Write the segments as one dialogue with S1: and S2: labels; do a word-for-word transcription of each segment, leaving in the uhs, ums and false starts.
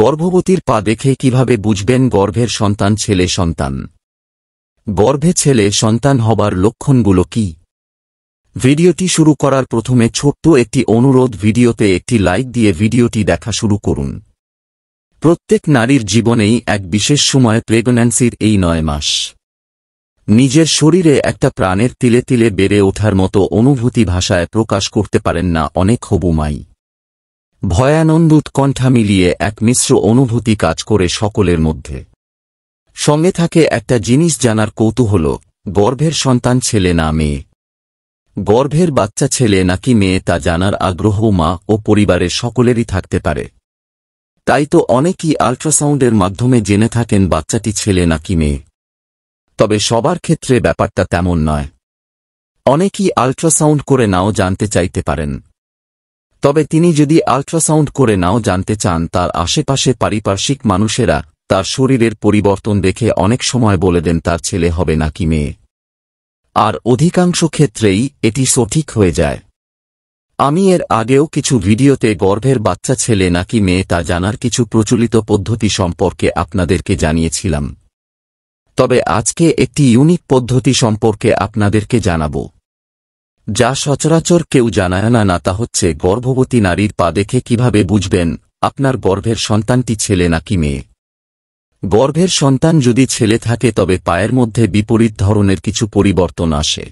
S1: গর্ভবতীর পা দেখে কিভাবে বুঝবেন গর্ভের সন্তান ছেলে সন্তান? গর্ভে ছেলে সন্তান হবার লক্ষণগুলো কি? ভিডিওটি শুরু করার প্রথমে ছোট্ট একটি অনুরোধ, ভিডিওতে একটি লাইক দিয়ে ভিডিওটি দেখা শুরু করুন। প্রত্যেক নারীর জীবনেই এক বিশেষ সময় প্রেগন্যান্সির এই নয় মাস। নিজের শরীরে একটা প্রাণের তিলে তিলে বেড়ে ওঠার মতো অনুভূতি ভাষায় প্রকাশ করতে পারেন না অনেক হবু মাই। ভয়ানন্দ উৎকণ্ঠা মিলিয়ে এক মিশ্র অনুভূতি কাজ করে সকলের মধ্যে। সঙ্গে থাকে একটা জিনিস জানার কৌতূহল, গর্ভের সন্তান ছেলে না মেয়ে। গর্ভের বাচ্চা ছেলে নাকি মেয়ে তা জানার আগ্রহ মা ও পরিবারের সকলেরই থাকতে পারে। তাই তো অনেকেই আল্ট্রাসাউন্ডের মাধ্যমে জেনে থাকেন বাচ্চাটি ছেলে নাকি মেয়ে। তবে সবার ক্ষেত্রে ব্যাপারটা তেমন নয়। অনেকেই আল্ট্রাসাউন্ড করে নাও জানতে চাইতে পারেন। তবে তিনি যদি আল্ট্রাসাউন্ড করে নাও জানতে চান, তার আশেপাশে পারিপার্শ্বিক মানুষেরা তার শরীরের পরিবর্তন দেখে অনেক সময় বলে দেন তার ছেলে হবে নাকি মেয়ে। আর অধিকাংশ ক্ষেত্রেই এটি সঠিক হয়ে যায়। আমি এর আগেও কিছু ভিডিওতে গর্ভের বাচ্চা ছেলে নাকি মেয়ে তা জানার কিছু প্রচলিত পদ্ধতি সম্পর্কে আপনাদেরকে জানিয়েছিলাম। তবে আজকে একটি ইউনিক পদ্ধতি সম্পর্কে আপনাদেরকে জানাবো, যা সচরাচর কেউ জানায় না না তা হচ্ছে গর্ভবতী নারীর পা দেখে কিভাবে বুঝবেন আপনার গর্ভের সন্তানটি ছেলে নাকি মেয়ে। গর্ভের সন্তান যদি ছেলে থাকে তবে পায়ের মধ্যে বিপরীত ধরনের কিছু পরিবর্তন আসে,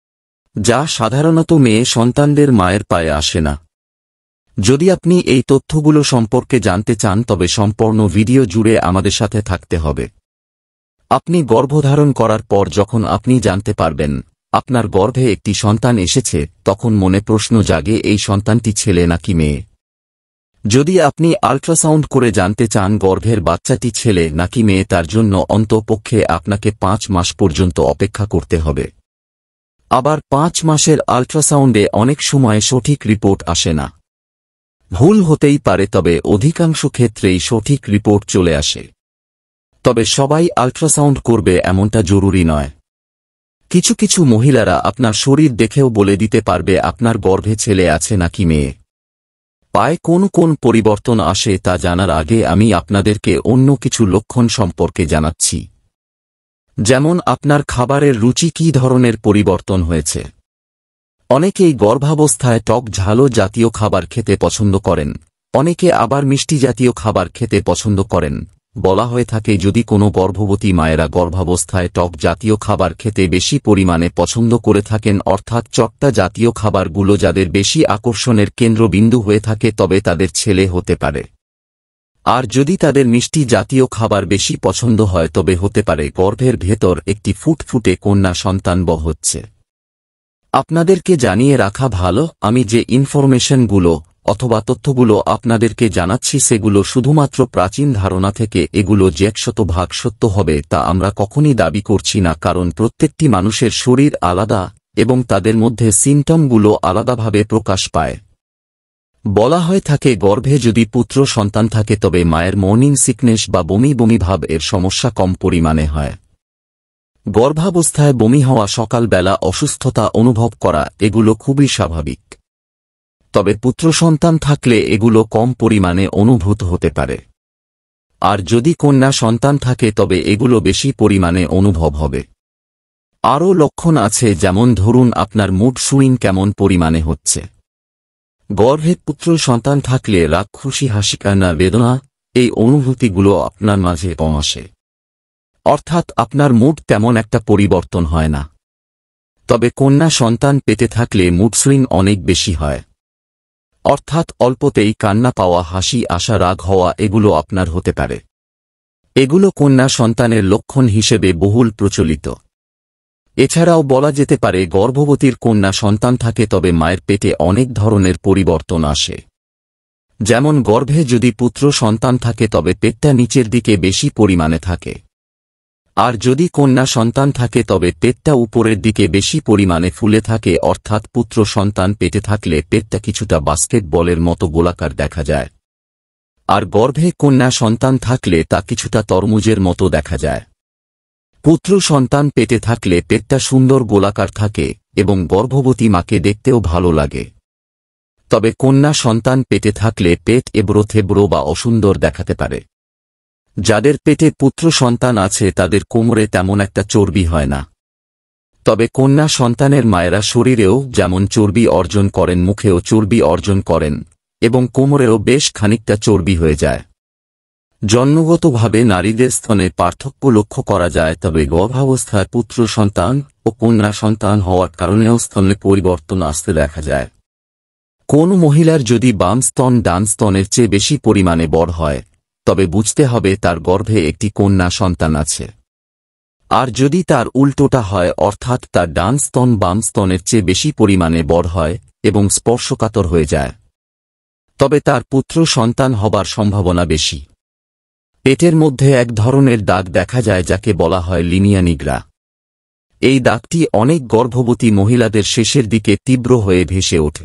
S1: যা সাধারণত মেয়ে সন্তানদের মায়ের পায়ে আসে না। যদি আপনি এই তথ্যগুলো সম্পর্কে জানতে চান তবে সম্পূর্ণ ভিডিও জুড়ে আমাদের সাথে থাকতে হবে। আপনি গর্ভধারণ করার পর যখন আপনি জানতে পারবেন আপনার গর্ভে একটি সন্তান এসেছে, তখন মনে প্রশ্ন জাগে এই সন্তানটি ছেলে নাকি মেয়ে। যদি আপনি আল্ট্রাসাউন্ড করে জানতে চান গর্ভের বাচ্চাটি ছেলে নাকি মেয়ে, তার জন্য অন্ততপক্ষে আপনাকে পাঁচ মাস পর্যন্ত অপেক্ষা করতে হবে। আবার পাঁচ মাসের আল্ট্রাসাউন্ডে অনেক সময় সঠিক রিপোর্ট আসে না। ভুল হতেই পারে, তবে অধিকাংশ ক্ষেত্রেই সঠিক রিপোর্ট চলে আসে। তবে সবাই আল্ট্রাসাউন্ড করবে এমনটা জরুরি নয়। কিছু কিছু মহিলারা আপনার শরীর দেখেও বলে দিতে পারবে আপনার গর্ভে ছেলে আছে নাকি মেয়ে। পায়ে কোন কোন পরিবর্তন আসে তা জানার আগে আমি আপনাদেরকে অন্য কিছু লক্ষণ সম্পর্কে জানাচ্ছি। যেমন আপনার খাবারের রুচি কী ধরনের পরিবর্তন হয়েছে। অনেকেই গর্ভাবস্থায় টক ঝালো জাতীয় খাবার খেতে পছন্দ করেন, অনেকে আবার মিষ্টি জাতীয় খাবার খেতে পছন্দ করেন। বলা হয়ে থাকে যদি কোনো গর্ভবতী মায়েরা গর্ভাবস্থায় টক জাতীয় খাবার খেতে বেশি পরিমাণে পছন্দ করে থাকেন, অর্থাৎ চট্টা জাতীয় খাবারগুলো যাদের বেশি আকর্ষণের কেন্দ্রবিন্দু হয়ে থাকে, তবে তাদের ছেলে হতে পারে। আর যদি তাদের মিষ্টি জাতীয় খাবার বেশি পছন্দ হয় তবে হতে পারে গর্ভের ভেতর একটি ফুটফুটে কন্যা সন্তান বহ হচ্ছে। আপনাদেরকে জানিয়ে রাখা ভালো, আমি যে ইনফরমেশনগুলো অথবা তথ্যগুলো আপনাদেরকে জানাচ্ছি সেগুলো শুধুমাত্র প্রাচীন ধারণা থেকে। এগুলো যে একশত ভাগ সত্য হবে তা আমরা কখনই দাবি করছি না, কারণ প্রত্যেকটি মানুষের শরীর আলাদা এবং তাদের মধ্যে সিমটমগুলো আলাদাভাবে প্রকাশ পায়। বলা হয়ে থাকে গর্ভে যদি পুত্র সন্তান থাকে তবে মায়ের মর্নিং সিকনেস বা বমি বমি ভাব এর সমস্যা কম পরিমাণে হয়। গর্ভাবস্থায় বমি হওয়া, সকালবেলা অসুস্থতা অনুভব করা এগুলো খুবই স্বাভাবিক। তবে পুত্র সন্তান থাকলে এগুলো কম পরিমাণে অনুভূত হতে পারে। আর যদি কন্যা সন্তান থাকে তবে এগুলো বেশি পরিমাণে অনুভব হবে। আরও লক্ষণ আছে, যেমন ধরুন আপনার মুড সুইং কেমন পরিমাণে হচ্ছে। গর্ভে পুত্র সন্তান থাকলে রাগ, খুশি, হাসি, কান্না, বেদনা এই অনুভূতিগুলো আপনার মাঝে কম আসে। অর্থাৎ আপনার মুড তেমন একটা পরিবর্তন হয় না। তবে কন্যা সন্তান পেটে থাকলে মুড সুইং অনেক বেশি হয়। অর্থাৎ অল্পতেই কান্না পাওয়া, হাসি আসা, রাগ হওয়া এগুলো আপনার হতে পারে। এগুলো কন্যা সন্তানের লক্ষণ হিসেবে বহুল প্রচলিত। এছাড়াও বলা যেতে পারে গর্ভবতীর কন্যা সন্তান থাকে তবে মায়ের পেটে অনেক ধরনের পরিবর্তন আসে। যেমন গর্ভে যদি পুত্র সন্তান থাকে তবে পেটটা নিচের দিকে বেশি পরিমাণে থাকে। আর যদি কন্যা সন্তান থাকে তবে পেটটা উপরের দিকে বেশি পরিমাণে ফুলে থাকে। অর্থাৎ পুত্র সন্তান পেটে থাকলে পেটটা কিছুটা বাস্কেটবলের মতো গোলাকার দেখা যায়, আর গর্ভে কন্যা সন্তান থাকলে তা কিছুটা তরমুজের মতো দেখা যায়। পুত্র সন্তান পেটে থাকলে পেটটা সুন্দর গোলাকার থাকে এবং গর্ভবতী মাকে দেখতেও ভালো লাগে। তবে কন্যা সন্তান পেটে থাকলে পেট এবড়ো থেবড়ো বা অসুন্দর দেখাতে পারে। যাদের পেটে পুত্র সন্তান আছে তাদের কোমরে তেমন একটা চর্বি হয় না। তবে কন্যা সন্তানের মায়েরা শরীরেও যেমন চর্বি অর্জন করেন মুখেও চর্বি অর্জন করেন এবং কোমরেও বেশ খানিকটা চর্বি হয়ে যায়। জন্মগতভাবে নারীদের স্তনে পার্থক্য লক্ষ্য করা যায়, তবে গর্ভাবস্থায় পুত্র সন্তান ও কন্যা সন্তান হওয়ার কারণেও স্তনে পরিবর্তন আসতে দেখা যায়। কোন মহিলার যদি বাম স্তন ডান স্তনের চেয়ে বেশি পরিমাণে বড় হয় তবে বুঝতে হবে তার গর্ভে একটি কন্যা সন্তান আছে। আর যদি তার উল্টোটা হয়, অর্থাৎ তার ডান স্তন বাম স্তনের চেয়ে বেশি পরিমাণে বড় হয় এবং স্পর্শকাতর হয়ে যায়, তবে তার পুত্র সন্তান হবার সম্ভাবনা বেশি। পেটের মধ্যে এক ধরনের দাগ দেখা যায় যাকে বলা হয় লিনিয়া নিগ্রা। এই দাগটি অনেক গর্ভবতী মহিলাদের শেষের দিকে তীব্র হয়ে ভেসে ওঠে।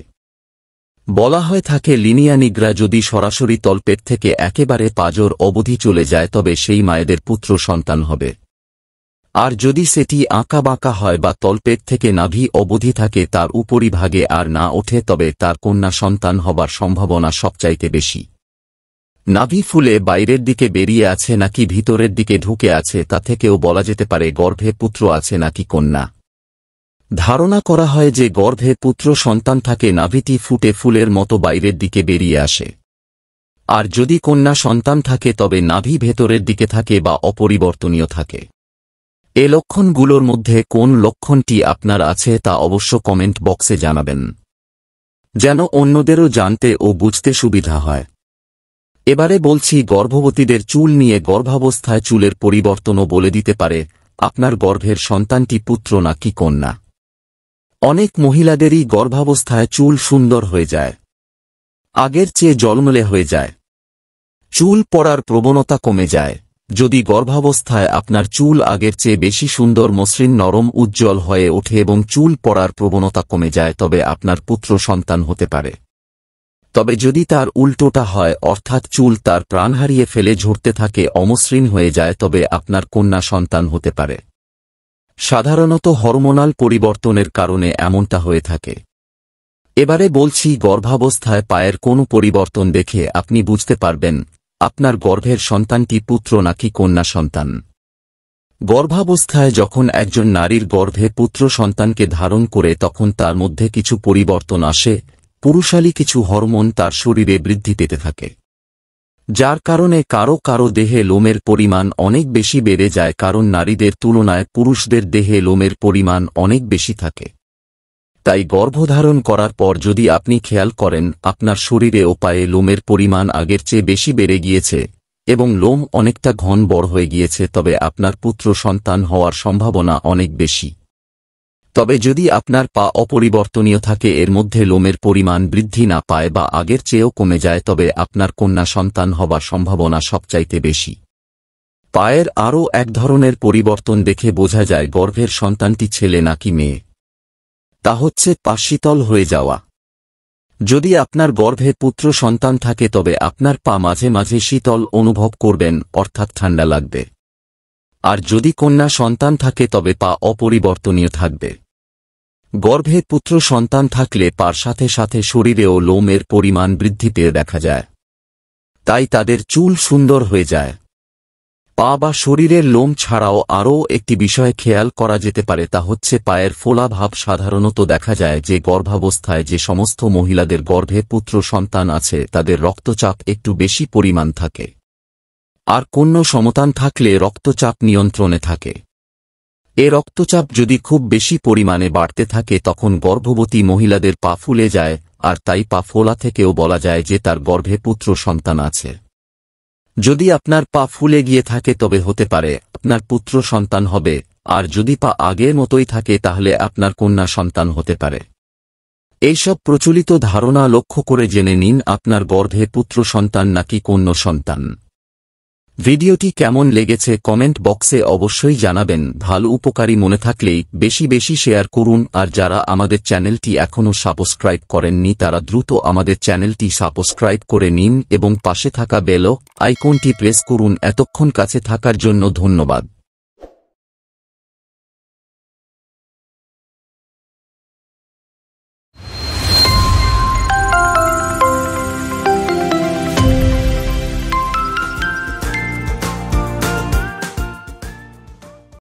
S1: বলা হয়ে থাকে লিনিয়া নিগ্রা যদি সরাসরি তলপেট থেকে একেবারে পাঁজর অবধি চলে যায় তবে সেই মায়েদের পুত্র সন্তান হবে। আর যদি সেটি আঁকা বাঁকা হয় বা তলপেট থেকে নাভি অবধি থাকে তার উপরিভাগে আর না ওঠে তবে তার কন্যা সন্তান হবার সম্ভাবনা সবচাইতে বেশি। নাভি ফুলে বাইরের দিকে বেরিয়ে আছে নাকি ভিতরের দিকে ঢুকে আছে তা থেকেও বলা যেতে পারে গর্ভে পুত্র আছে নাকি কন্যা। ধারণা করা হয় যে গর্ভে পুত্র সন্তান থাকে নাভিটি ফুটে ফুলের মতো বাইরের দিকে বেরিয়ে আসে। আর যদি কন্যা সন্তান থাকে তবে নাভি ভেতরের দিকে থাকে বা অপরিবর্তনীয় থাকে। এ লক্ষণগুলোর মধ্যে কোন লক্ষণটি আপনার আছে তা অবশ্য কমেন্ট বক্সে জানাবেন, যেন অন্যদেরও জানতে ও বুঝতে সুবিধা হয়। এবারে বলছি গর্ভবতীদের চুল নিয়ে। গর্ভাবস্থায় চুলের পরিবর্তনও বলে দিতে পারে আপনার গর্ভের সন্তানটি পুত্র নাকি কন্যা। অনেক মহিলাদেরই গর্ভাবস্থায় চুল সুন্দর হয়ে যায়, আগের চেয়ে জলমলে হয়ে যায়। চুল পড়ার প্রবণতা কমে যায়। যদি গর্ভাবস্থায় আপনার চুল আগের চেয়ে বেশি সুন্দর মসৃণ নরম উজ্জ্বল হয়ে ওঠে এবং চুল পড়ার প্রবণতা কমে যায় তবে আপনার পুত্র সন্তান হতে পারে। তবে যদি তার উল্টোটা হয়, অর্থাৎ চুল তার প্রাণ হারিয়ে ফেলে ঝরতে থাকে অমসৃণ হয়ে যায় তবে আপনার কন্যা সন্তান হতে পারে। সাধারণত হরমোনাল পরিবর্তনের কারণে এমনটা হয়ে থাকে। এবারে বলছি গর্ভাবস্থায় পায়ের কোনো পরিবর্তন দেখে আপনি বুঝতে পারবেন আপনার গর্ভের সন্তানটি পুত্র নাকি কন্যা সন্তান। গর্ভাবস্থায় যখন একজন নারীর গর্ভে পুত্র সন্তানকে ধারণ করে তখন তার মধ্যে কিছু পরিবর্তন আসে, পুরুষালী কিছু হরমোন তার শরীরে বৃদ্ধি পেতে থাকে, যার কারণে কারো কারো দেহে লোমের পরিমাণ অনেক বেশি বেড়ে যায়, কারণ নারীদের তুলনায় পুরুষদের দেহে লোমের পরিমাণ অনেক বেশি থাকে। তাই গর্ভধারণ করার পর যদি আপনি খেয়াল করেন আপনার শরীরে ও পায়ে লোমের পরিমাণ আগের চেয়ে বেশি বেড়ে গিয়েছে এবং লোম অনেকটা ঘন বড় হয়ে গিয়েছে তবে আপনার পুত্র সন্তান হওয়ার সম্ভাবনা অনেক বেশি। তবে যদি আপনার পা অপরিবর্তনীয় থাকে, এর মধ্যে লোমের পরিমাণ বৃদ্ধি না পায় বা আগের চেয়েও কমে যায় তবে আপনার কন্যা সন্তান হবার সম্ভাবনা সবচাইতে বেশি। পায়ের আরও এক ধরনের পরিবর্তন দেখে বোঝা যায় গর্ভের সন্তানটি ছেলে নাকি মেয়ে। তা হচ্ছে পা শীতল হয়ে যাওয়া। যদি আপনার গর্ভে পুত্র সন্তান থাকে তবে আপনার পা মাঝে মাঝে শীতল অনুভব করবেন, অর্থাৎ ঠান্ডা লাগবে। আর যদি কন্যা সন্তান থাকে তবে পা অপরিবর্তনীয় থাকবে। গর্ভে পুত্র সন্তান থাকলে পার সাথে সাথে শরীরেও লোমের পরিমাণ বৃদ্ধি পেয়ে দেখা যায়, তাই তাদের চুল সুন্দর হয়ে যায়। পা বা শরীরের লোম ছাড়াও আরও একটি বিষয় খেয়াল করা যেতে পারে, তা হচ্ছে পায়ের ফোলা ভাব। সাধারণত দেখা যায় যে গর্ভাবস্থায় যে সমস্ত মহিলাদের গর্ভে পুত্র সন্তান আছে তাদের রক্তচাপ একটু বেশি পরিমাণ থাকে, আর কন্যা সন্তান থাকলে রক্তচাপ নিয়ন্ত্রণে থাকে। এ রক্তচাপ যদি খুব বেশি পরিমাণে বাড়তে থাকে তখন গর্ভবতী মহিলাদের পা ফুলে যায়, আর তাই পা ফোলা থেকেও বলা যায় যে তার গর্ভে পুত্র সন্তান আছে। যদি আপনার পা ফুলে গিয়ে থাকে তবে হতে পারে আপনার পুত্র সন্তান হবে, আর যদি পা আগের মতোই থাকে তাহলে আপনার কন্যা সন্তান হতে পারে। এইসব প্রচলিত ধারণা লক্ষ্য করে জেনে নিন আপনার গর্ভে পুত্র সন্তান নাকি কন্যা সন্তান। ভিডিওটি কেমন লেগেছে কমেন্ট বক্সে অবশ্যই জানাবেন। ভালো উপকারী মনে থাকলেই বেশি বেশি শেয়ার করুন, আর যারা আমাদের চ্যানেলটি এখনও সাবস্ক্রাইব করেননি তারা দ্রুত আমাদের চ্যানেলটি সাবস্ক্রাইব করে নিন এবং পাশে থাকা বেল আইকনটি প্রেস করুন। এতক্ষণ কাছে থাকার জন্য ধন্যবাদ।